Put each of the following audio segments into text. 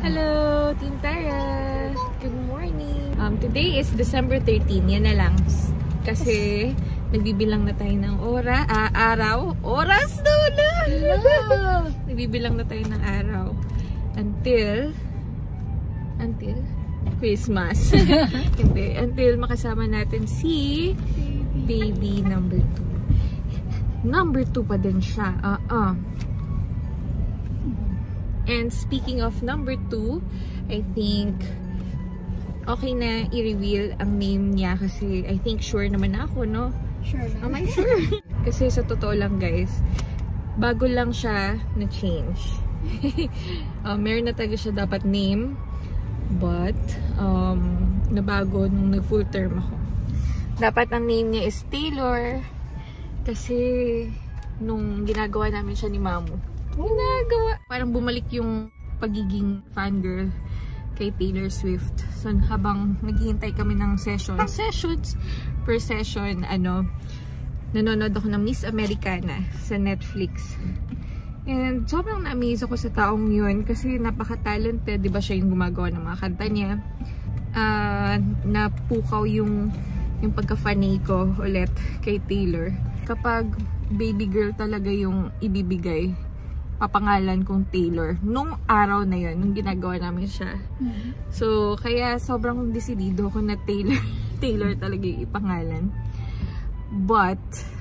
Hello, Team Tara! Good morning! Today is December 13. Yan na lang. Kasi nagbibilang na tayo ng araw. Oras na wala! Nagbibilang na tayo ng araw. Until Christmas. Hindi. Until makasama natin si baby number 2. Number 2 pa din siya. And speaking of number 2, I think okay na i-reveal ang name niya kasi I think sure naman ako, no? Sure na. Am I sure? Kasi sa totoo lang guys, bago lang siya na-change. Meron na talaga siya dapat name, but nabago nung nag-full term ako. Dapat ang name niya is Taylor kasi nung ginagawa namin siya ni Mamu. Parang bumalik yung pagiging fangirl kay Taylor Swift. So habang naghihintay kami ng sessions per session, nanonood ako ng Miss Americana sa Netflix. And sobrang na-amaze ako sa taong yun kasi napaka-talented, di ba siya yung gumagawa ng mga kanta niya. Napukaw yung pagka-fanay ko ulit kay Taylor. Kapag baby girl talaga yung ibibigay, papangalan kong Taylor nung araw na yun, nung ginagawa namin siya. So, kaya sobrang desidido ko na Taylor talaga yung ipangalan. But,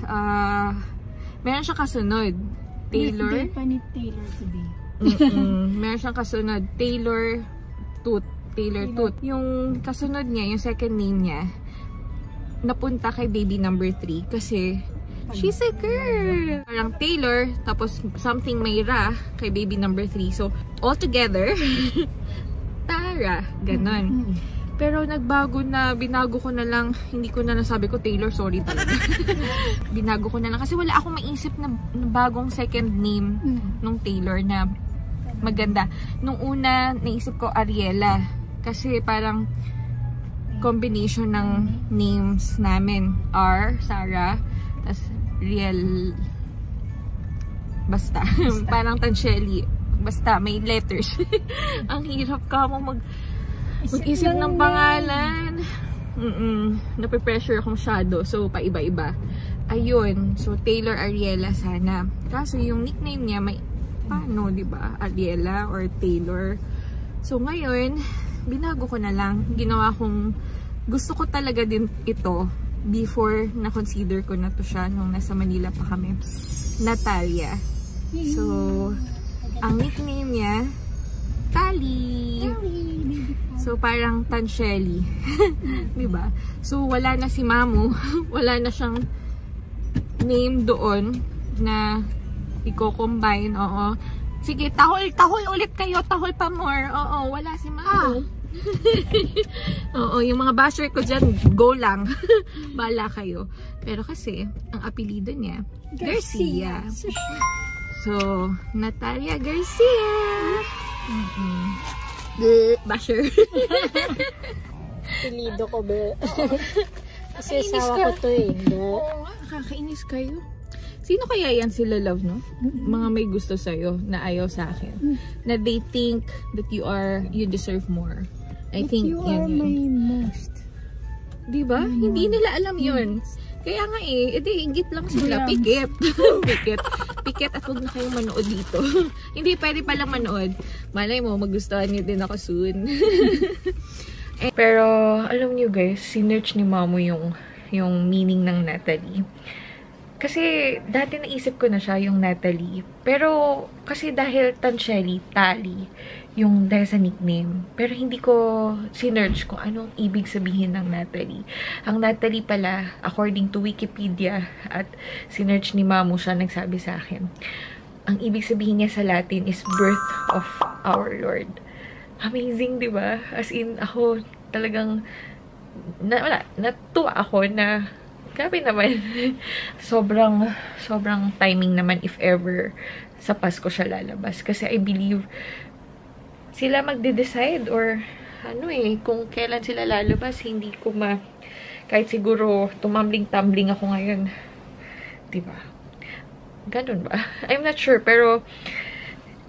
meron siyang kasunod. Taylor. Birthday pa ni Taylor today. Meron siyang kasunod. Taylor Tooth. Yung kasunod niya, yung second name niya, napunta kay baby number 3 kasi she's a girl. Parang Taylor, tapos something Mayra kay baby number 3. So, all together, Tara. Ganon. Pero nagbago na, binago ko na lang, hindi ko na nasabi ko Taylor, sorry talaga. Binago ko na lang kasi wala akong maisip na bagong second name nung Taylor na maganda. Nung una, naisip ko Ariela. Kasi parang combination ng names namin. Sarah, tas Riel, basta. Parang Tanshelly, basta may letters. Ang hirap ka mo mag-isip ng pangalan. Nape-pressure ako masyado, so paiba-iba. Ayun, so Taylor Ariela sana. Kaso yung nickname niya may paano, di ba? Ariela or Taylor. So ngayon, binago ko na lang. Ginawa kong gusto ko talaga din ito. Before, na-consider ko na to siya nung nasa Manila pa kami. Natalia. So, ang nickname niya, Tali. So, parang Tanshelly. Diba? So, wala na si Mamu. Wala na siyang name doon na i-combine. Oo. Sige, tahol ulit kayo. Tahol pa more. Oo, wala si Mamu. Oo, yung mga basher ko dyan, go lang. Bala kayo. Pero kasi, ang apelido niya, Garcia. So, Natalia Garcia. Basher. Apelido ko ba? Kasi asawa ko to eh. Oo nga, nakakainis kayo. Sino kaya yan sila, love, no? Mga may gusto sa'yo na ayaw sa akin. Na they think that you deserve more. I think you are my most. Diba? Hindi nila alam yun. Kaya nga edi inggit lang sila. Pikit. Pikit at huwag na kayong manood dito. Hindi pwede palang manood. Malay mo, magustuhan niyo din ako soon. Pero, alam niyo guys, sinearch ni Mamu yung meaning ng Natalie. Kasi, dati naisip ko na siya, yung Natalie. Pero, kasi dahil Tanshelly, Tali, yung dahil sa nickname. Pero hindi ko sinearch kung anong ibig sabihin ng Natalie. Ang Natalie pala, according to Wikipedia, at sinearch ni Mamu siya, nagsabi sa akin, ang ibig sabihin niya sa Latin is birth of our Lord. Amazing, di ba? As in, ako talagang, natuwa ako na, grabe naman. sobrang timing naman if ever sa Pasko siya lalabas. Kasi I believe sila magde-decide or kung kailan sila lalabas. Hindi ko kahit siguro tumambling-tumbling ako ngayon. Diba? Ganun ba? I'm not sure, pero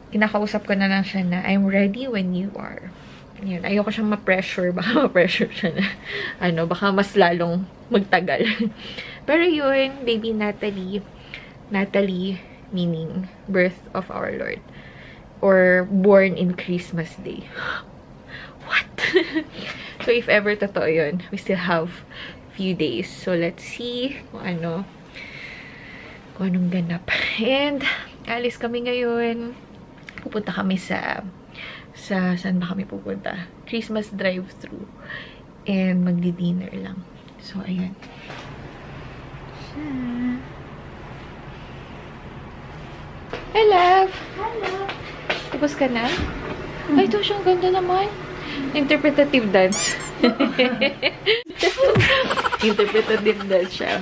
kinakausap ko na lang siya na, I'm ready when you are. Yun, ayoko siyang ma-pressure. Baka ma-pressure siya na, baka mas lalong magtagal. Pero yun, baby Natalie. Natalie, meaning birth of our Lord. Or born in Christmas Day. What? So, if ever totoo yun, we still have few days. So, let's see kung anong ganap. And, alis kami ngayon. Pupunta kami saan ba kami pupunta? Christmas drive-thru. And, magdi-dinner lang. So, ayan. Hi, love! Hello! Tapos ka na? Ay, ito siyang ganda naman. Interpretative dance. Interpretative dance siya.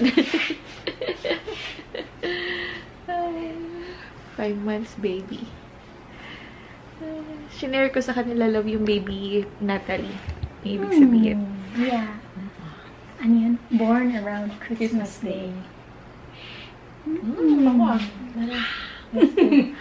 5 months baby. Shinare ko sa kanila, love, yung baby Natalie. May ibig sabihin. Yeah. Ano yun? Born around Christmas Day.